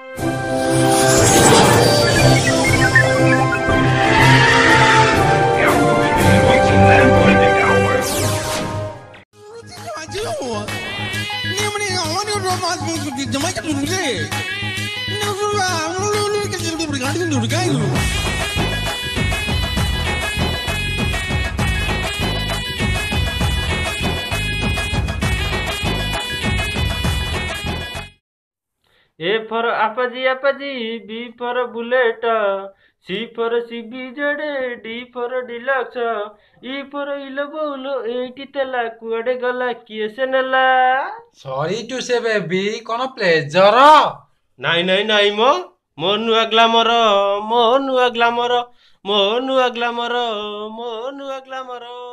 A for Apache, B for Bullet, C for CBZ, D for Deluxe, E for Ilobolo, 80 tela, kuade gala, kiye se nela? Sorry to say baby, kono pleasure? ନାଇଁ ମୋ ନୂଆ glamour, ମୋ ନୂଆ glamour, ମୋ ନୂଆ glamour, ମୋ ନୂଆ glamour.